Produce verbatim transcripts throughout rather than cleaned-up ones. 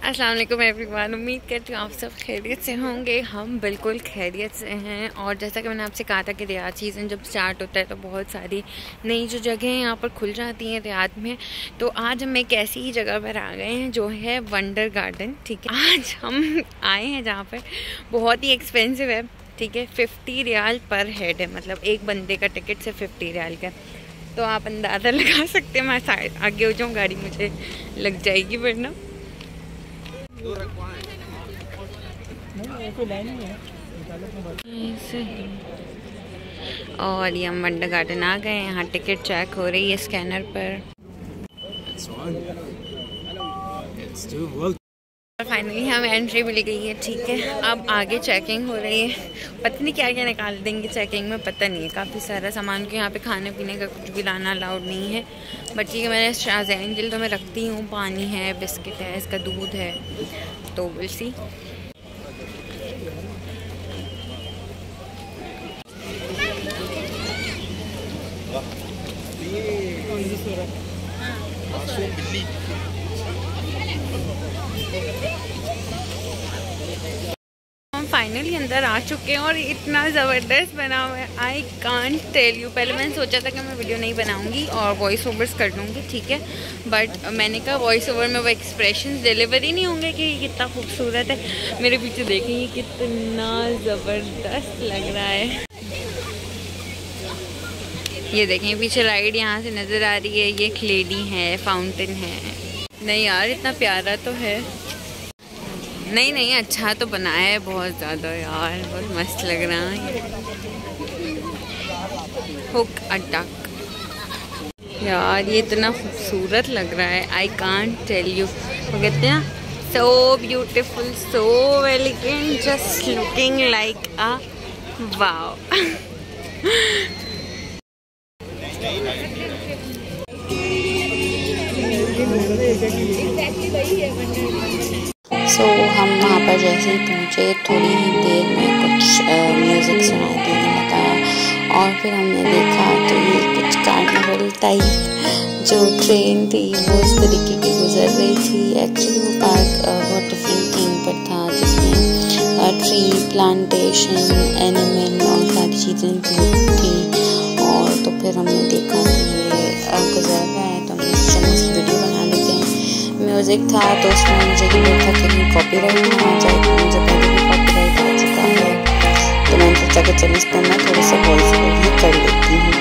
अस्सलाम वालेकुम एवरीवन। उम्मीद करती हूँ आप सब खैरियत से होंगे। हम बिल्कुल खैरियत से हैं। और जैसा कि मैंने आपसे कहा था कि रियाद सीज़न जब स्टार्ट होता है तो बहुत सारी नई जो जगह यहाँ पर खुल जाती हैं रियाद में। तो आज हम एक ऐसी ही जगह पर आ गए हैं जो है वंडर गार्डन। ठीक है, आज हम आए हैं जहाँ पर बहुत ही एक्सपेंसिव है। ठीक है, फिफ्टी रियाल पर हेड है, मतलब एक बंदे का टिकट से फिफ्टी रियाल का। तो आप अंदाज़ा लगा सकते हैं। मैं आगे हो जाऊँ, गाड़ी मुझे लग जाएगी वरना। और ये हम वंडर गार्डन आ गए। यहाँ टिकट चेक हो रही है स्कैनर पर। फाइनली हमें एंट्री मिल गई है। ठीक है, अब आगे चेकिंग हो रही है। पता नहीं क्या क्या निकाल देंगे चेकिंग में, पता नहीं है। काफ़ी सारा सामान को यहाँ पे खाने पीने का कुछ भी लाना अलाउड नहीं है। बट ठीक है, मैंने शाज़ैन दिल तो मैं रखती हूँ। पानी है, बिस्किट है, इसका दूध है, तो विल सी। हम फाइनली अंदर आ चुके हैं और इतना ज़बरदस्त बना हुआ है, आई कांट टेल यू। पहले मैंने सोचा था कि मैं वीडियो नहीं बनाऊंगी और वॉइस ओवर्स कर लूँगी, ठीक है। बट मैंने कहा वॉइस ओवर में वो एक्सप्रेशंस डिलीवर ही नहीं होंगे कि कितना खूबसूरत है। मेरे पीछे देखेंगे कितना ज़बरदस्त लग रहा है। ये देखें पीछे राइड यहाँ से नज़र आ रही है। ये क्लेडी है, फाउंटेन है। नहीं यार, इतना प्यारा तो है। नहीं नहीं, अच्छा तो बनाया है बहुत ज़्यादा यार, बहुत मस्त लग रहा है। हुक अ डक यार, ये इतना खूबसूरत लग रहा है, आई कांट टेल यू। वो कहते हैं so beautiful, so elegant, just looking like a wow. So so, हम वहाँ पर जैसे ही पहुँचे थोड़ी ही देर में कुछ म्यूज़िक सुनाई देने लगा और फिर हमने देखा तो ये कुछ कार्निवल टाइप जो ट्रेन थी वो इस तरीके की गुजर रही थी। एक्चुअली वो पार्क बहुत डिफरेंट थीम पर था जिसमें ट्री प्लांटेशन, एनिमल और सारी चीज़ें थी। और तो फिर हमने देखा कि ये गुजर रहा है तो हमने सोचा इसकी वीडियो बना लेते हैं। म्यूज़िक था तो उसमें मुझे ये था कि कॉपीराइट ना आ जाए, मुझे पहले भी कॉपीराइट आ चुका है। तो मैंने सोचा कि चलो इस पर मैं थोड़ा सा वॉइस ओवर भी कर लेती हूँ।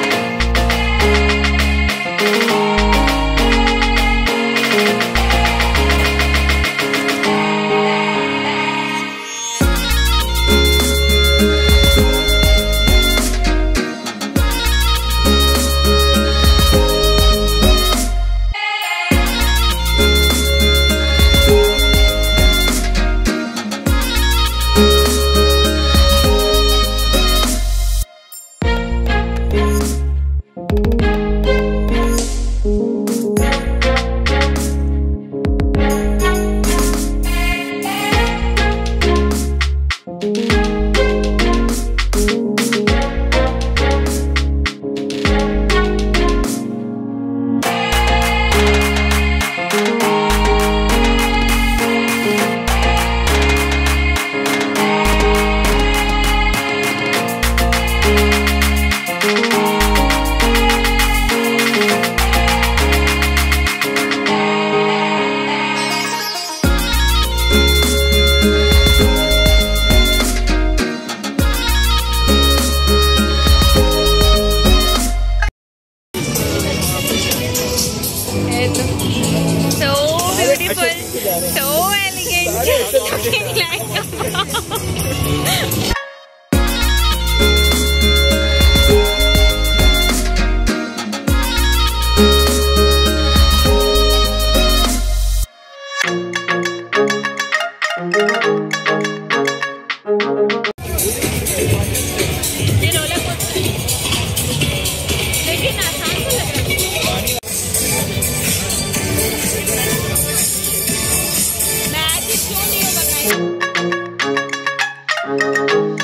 So elegant, just looking like a wow. ये रोलर कोस्टर लेकिन आसान तो लग रहा है। मैं आज क्यों नहीं बनाई।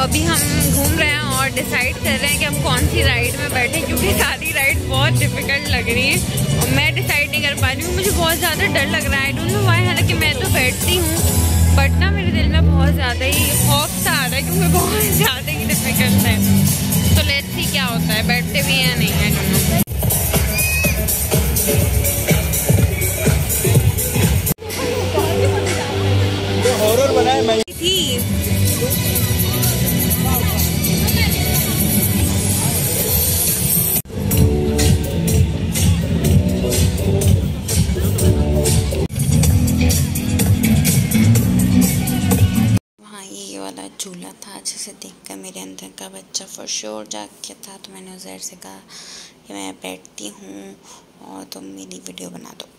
अभी हम घूम रहे हैं और डिसाइड कर रहे हैं कि हम कौन सी राइड में बैठे, क्योंकि सारी राइड बहुत डिफिकल्ट लग रही है और मैं डिसाइड नहीं कर पा रही हूँ। मुझे बहुत ज़्यादा डर लग रहा है, आई डोंट नो व्हाई। हालांकि मैं तो बैठती हूँ बट ना मेरे दिल में बहुत ज़्यादा ही खौफ सा आ रहा है क्योंकि बहुत ज़्यादा ही डिफिकल्ट है। तो लेट्स सी क्या होता है, बैठते भी हैं या नहीं है दोनों। हॉरर बनाए मैं थी झूला था। अच्छे से देखकर मेरे अंदर का बच्चा फॉर श्योर जाग गया था, तो मैंने उज़ैर से कहा कि मैं बैठती हूँ और तुम मेरी वीडियो बना दो।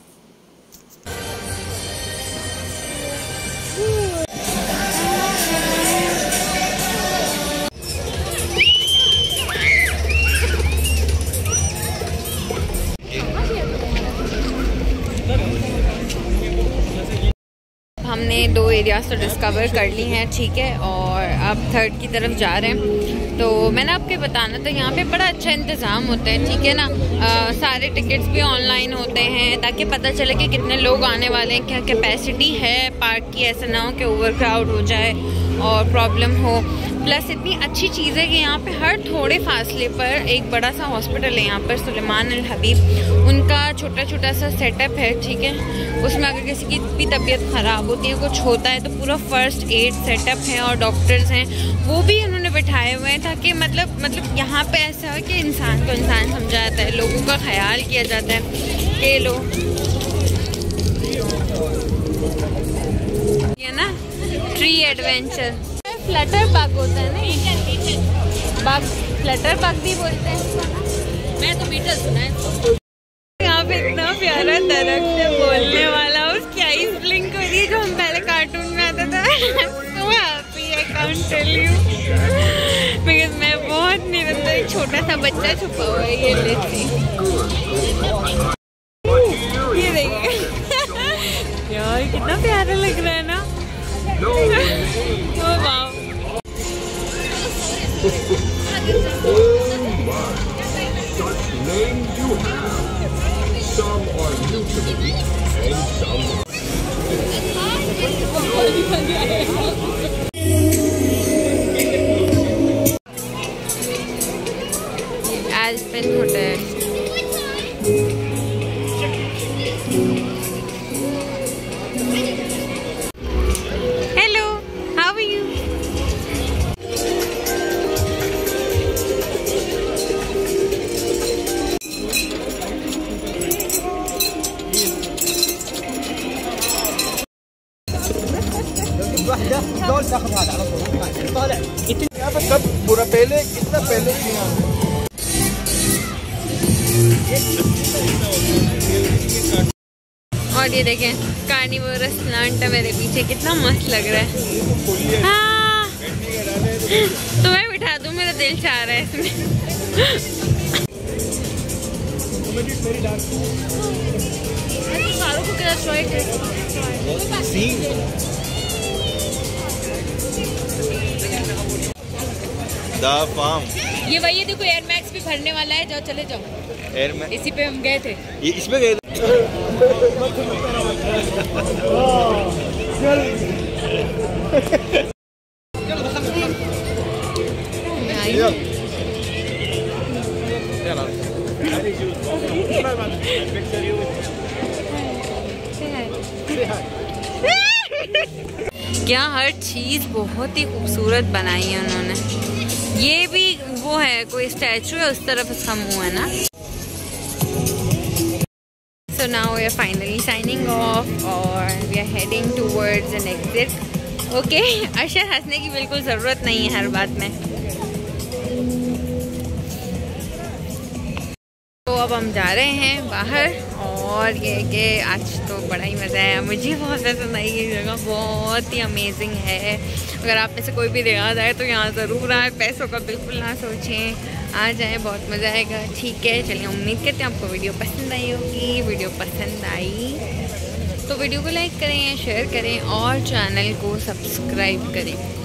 हमने दो एरियाज तो डिस्कवर कर ली हैं, ठीक है, और अब थर्ड की तरफ जा रहे हैं। तो मैंने आपको बताना था यहाँ पे बड़ा अच्छा इंतज़ाम होता है, ठीक है ना। आ, सारे टिकट्स भी ऑनलाइन होते हैं ताकि पता चले कि कितने लोग आने वाले हैं, क्या कैपेसिटी है पार्क की, ऐसा ना हो कि ओवर क्राउड हो जाए और प्रॉब्लम हो। प्लस इतनी अच्छी चीज़ है कि यहाँ पे हर थोड़े फासले पर एक बड़ा सा हॉस्पिटल है यहाँ पर, सुलेमान अल हबीब, उनका छोटा छोटा सा सेटअप है, ठीक है। उसमें अगर किसी की भी तबीयत ख़राब होती है, कुछ होता है, तो पूरा फर्स्ट एड सेटअप है और डॉक्टर्स हैं वो भी उन्होंने बैठाए हुए हैं ताकि मतलब मतलब यहाँ पे ऐसा हो कि इंसान को इंसान समझा जाता है, लोगों का ख्याल किया जाता है। ये लो ये ना ट्री एडवेंचर फ्लटर पार्क होता है ना, बाग फ्लटर पार्क भी बोलते हैं, मैं तो बीटल सुना है। यहाँ पे इतना प्यारा दरख्त है बोलने वाला, उसकी आईज ब्लिंक हो रही है जो हम पहले कार्टून में आता था। so happy, I can't tell you, because मैं बहुत, मेरे अंदर एक छोटा सा बच्चा छुपा हुआ है। ये लेती ये देखिए यार कितना प्यारा लग रहा है ना। oh, wow. Some are new to me and some Alpine Hotel. Hello, how are you? कब पूरा पहले कितना पहले और ये देखें कार्निवोरस प्लांट है मेरे पीछे, कितना मस्त लग रहा है। हाँ तो मैं बिठा दूं, मेरा दिल चाह रहा है इसमें। द फार्म, ये वही है, देखो एयर मैक्स भी भरने वाला है, जाओ चले जाओ। एयर मैक्स इसी पे हम गए थे, ये इसमें गए थे। क्या हर चीज बहुत ही खूबसूरत बनाई है उन्होंने। ये भी वो है, कोई स्टैचू है, उस तरफ उसका मुंह है ना। So now we are finally signing off और we are heading towards an exit. Okay, Arshad हंसने की बिल्कुल ज़रूरत नहीं है हर बात में। तो अब हम जा रहे हैं बाहर और ये कि आज तो बड़ा ही मज़ा आया, मुझे बहुत पसंद आई ये जगह, बहुत ही अमेजिंग है। अगर आप में से कोई भी रियाद आए तो यहाँ ज़रूर आए, पैसों का बिल्कुल ना सोचें, आ जाए, बहुत मज़ा आएगा। ठीक है, चलिए उम्मीद करते हैं आपको वीडियो पसंद आई होगी। वीडियो पसंद आई तो वीडियो को लाइक करें, शेयर करें और चैनल को सब्सक्राइब करें।